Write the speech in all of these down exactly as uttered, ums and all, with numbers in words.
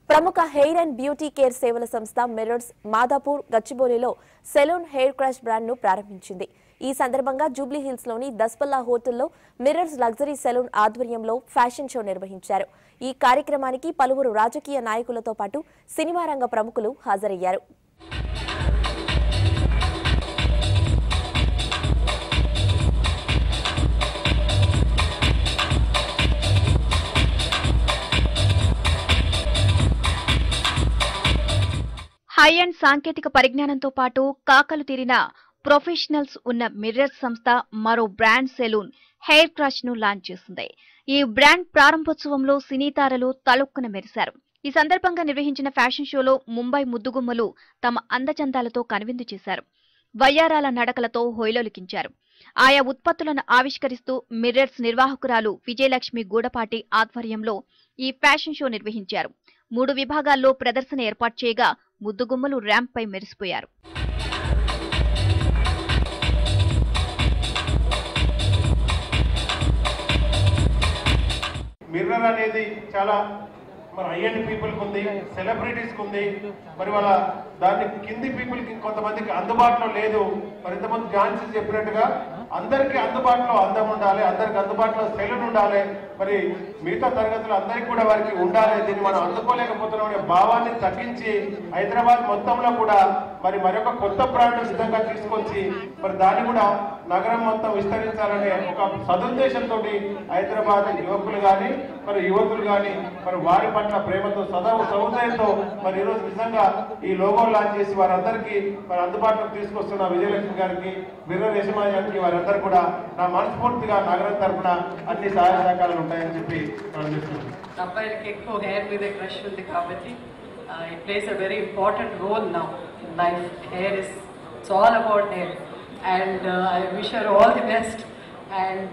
ప్రముఖ hair and beauty care సేవల సంస్థ మిర్రర్స్ మాదాపూర్ గచ్చిబౌలిలో సెలూన్ హెయిర్ క్రష్ బ్రాండ్ ను ప్రారంభించింది. ఈ సందర్భంగా జూబ్లీ హిల్స్ లోని దస్పల్లా హోటల్లో మిర్రర్స్ లగ్జరీ సెలూన్ ఆధ్వర్యంలో ఫ్యాషన్ షో నిర్వహించారు. ఈ కార్యక్రమానికి పలువురు రాజకీయ నాయకులతో పాటు సినిమా రంగ ప్రముఖులు హాజరయ్యారు. హై అండ్ సాంకేతిక పరిజ్ఞానంతో పాటు కాకలు తీరిన ప్రొఫెషనల్స్ ఉన్న మిర్రర్స్ సంస్థ మరో బ్రాండ్ సెలూన్ హెయిర్ క్రష్ ను లాంచ్ చేసింది. ఈ బ్రాండ్ ప్రారంభోత్సవంలో సినీ తారలు తళుక్కున మెరిశారు. ఈ సందర్భంగా నిర్వహించిన ఫ్యాషన్ షోలో ముంబై ముద్దుగుమ్మలు తమ అందచందాలతో కనువిందు చేశారు. వయ్యారాల నడకలతో హొయలోలికించారు. ఆయా ఉత్పత్తులను ఆవిష్కరిస్తూ మిర్రర్స్ నిర్వాహకురాలు విజయలక్ష్మి గూడపాటి ఆధ్వర్యంలో ఈ ఫ్యాషన్ షో నిర్వహించారు. మూడు విభాగాల్లో ప్రదర్శన ఏర్పాటు చేయగా ముద్దుగుమ్మలు ర్యాంప్ పై మెరిసిపోయారు. మిర్రర్ అనేది చాలా మన హై అండ్ పీపుల్కి ఉంది, సెలబ్రిటీస్కి ఉంది. మరి వాళ్ళ దాన్ని కింది పీపుల్కి కొంతమందికి అందుబాటులో లేదు. మరి ఇంతమంది ఝాన్సీ చెప్పినట్టుగా అందరికీ అందుబాటులో అందం ఉండాలి, అందరికి అందుబాటులో సెలూన్ ఉండాలి. మరి మిగతా తరగతులు అందరికీ కూడా వారికి ఉండాలి. దీన్ని మనం అందుకోలేకపోతున్నాం అనే భావాన్ని తగ్గించి హైదరాబాద్ మొత్తంలో కూడా మరి మరొక కొత్త బ్రాండ్ సిద్ధంగా తీసుకొచ్చి మరి దాన్ని కూడా నగరం మొత్తం విస్తరించాలనే ఒక సదుద్దేశంతో హైదరాబాద్ యువకులు కానీ మరి యువకులు కానీ మరి వారి పట్ల ప్రేమతో సదా సౌదయంతో మరి ఈరోజు నిజంగా ఈ లోగో లాంచ్ చేసి వారందరికీ మరి అందుబాటులోకి తీసుకొస్తున్న విజయలక్ష్మి గారికి, మిర్రర్ యజమానికి వారందరూ కూడా నా మనస్ఫూర్తిగా నగరం తరఫున అన్ని సహాయ సహకారాలు ఉంటాయని చెప్పి మనం చెప్తున్నాం. అబ్బాయిలకి ఎక్కువ హెయిర్ మీద క్రష్ ఉంది కాబట్టి it plays a very important role now in life. Hair is it's all about hair and I wish her all the best. And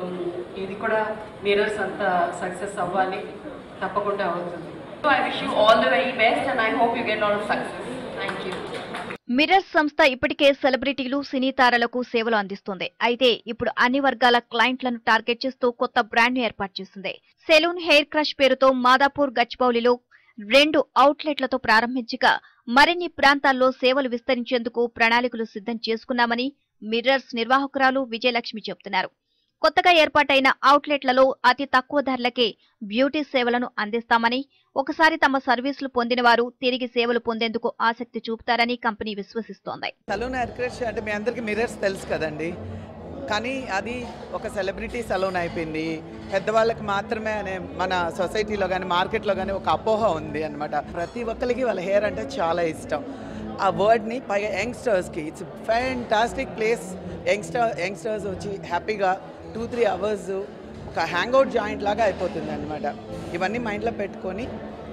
ఇది కూడా మిర్రర్స్ అంతా సక్సెస్ అవ్వాలి, తప్పకుండా అవుతుంది. I wish you all the very best and I hope you get a lot of success. Thank you. Mirrors సంస్థ ఇప్పటికే సెలబ్రిటీలు, సినీ తారలకు సేవలు అందిస్తుంది. అయితే ఇప్పుడు అన్ని వర్గాల క్లయింట్లను టార్గెట్ చేస్తూ కొత్త బ్రాండ్ ను ఏర్పాటు చేసింది. సెలూన్ హెయిర్ క్రష్ పేరుతో మాదాపూర్ గచ్చిబౌలిలో రెండు అవుట్లెట్లతో ప్రారంభించగా మరిన్ని ప్రాంతాల్లో సేవలు విస్తరించేందుకు ప్రణాళికలు సిద్ధం చేసుకున్నామని మిర్రర్స్ నిర్వాహకురాలు విజయలక్ష్మి చెబుతున్నారు. కొత్తగా ఏర్పాటైన అవుట్లెట్లలో అతి తక్కువ ధరలకే బ్యూటీ సేవలను అందిస్తామని, ఒకసారి తమ సర్వీసులు పొందిన వారు తిరిగి సేవలు పొందేందుకు ఆసక్తి చూపుతారని కంపెనీ విశ్వసిస్తోంది. సలూన్ హెయిర్ క్రష్ అంటే మీ అందరికీ మిర్రర్స్ తెలుసు కదండి, కానీ అది ఒక సెలబ్రిటీ సలూన్ అయిపోయింది. పెద్దవాళ్ళకి మాత్రమే అనే మన సొసైటీలో కానీ మార్కెట్లో కానీ ఒక అపోహ ఉంది అనమాట. ప్రతి ఒక్కరికి వాళ్ళ హెయిర్ అంటే చాలా ఇష్టం. ఆ వర్డ్ని పైగా యంగ్స్టర్స్కి it's fantastic place. Youngster youngsters వచ్చి హ్యాపీగా టూ త్రీ అవర్స్ ఒక హ్యాంగ్అవుట్ జాయింట్ లాగా అయిపోతుంది అనమాట. ఇవన్నీ మైండ్లో పెట్టుకొని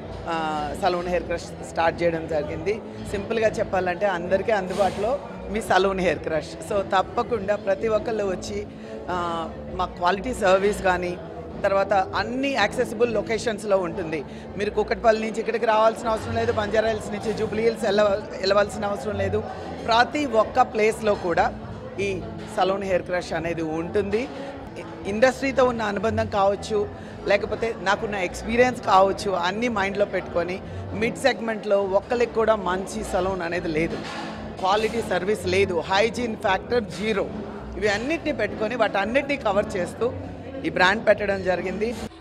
సలూన్ హెయిర్ క్రష్ స్టార్ట్ చేయడం జరిగింది. సింపుల్గా చెప్పాలంటే అందరికీ అందుబాటులో మీ సలూన్ హెయిర్ క్రష్. సో తప్పకుండా ప్రతి ఒక్కళ్ళు వచ్చి మా క్వాలిటీ సర్వీస్ కానీ తర్వాత అన్ని యాక్సెసిబుల్ లొకేషన్స్లో ఉంటుంది. మీరు కూకట్పల్లి నుంచి ఇక్కడికి రావాల్సిన అవసరం లేదు, బంజారా హిల్స్ నుంచి జూబ్లీ హిల్స్ వెళ్ళ వెళ్ళవలసిన అవసరం లేదు. ప్రతి ఒక్క ప్లేస్లో కూడా ఈ సలూన్ హెయిర్ క్రష్ అనేది ఉంటుంది. ఇండస్ట్రీతో ఉన్న అనుబంధం కావచ్చు, లేకపోతే నాకున్న ఎక్స్పీరియన్స్ కావచ్చు, అన్నీ మైండ్లో పెట్టుకొని మిడ్ సెగ్మెంట్లో ఒక్కరికి కూడా మంచి సలూన్ అనేది లేదు, క్వాలిటీ సర్వీస్ లేదు, హైజీన్ ఫ్యాక్టర్ జీరో, ఇవి అన్నిటిని పెట్టుకొని వాటన్నిటిని కవర్ చేస్తూ ఈ బ్రాండ్ పెట్టడం జరిగింది.